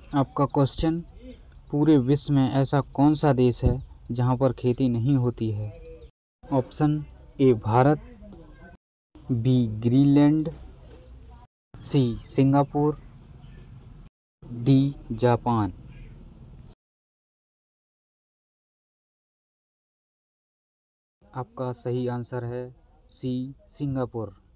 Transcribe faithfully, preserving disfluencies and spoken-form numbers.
आपका क्वेश्चन, पूरे विश्व में ऐसा कौन सा देश है जहाँ पर खेती नहीं होती है? Option A Bharat, B Greenland, C Singapore, D Japan. आपका सही आंसर है सी सिंगापुर।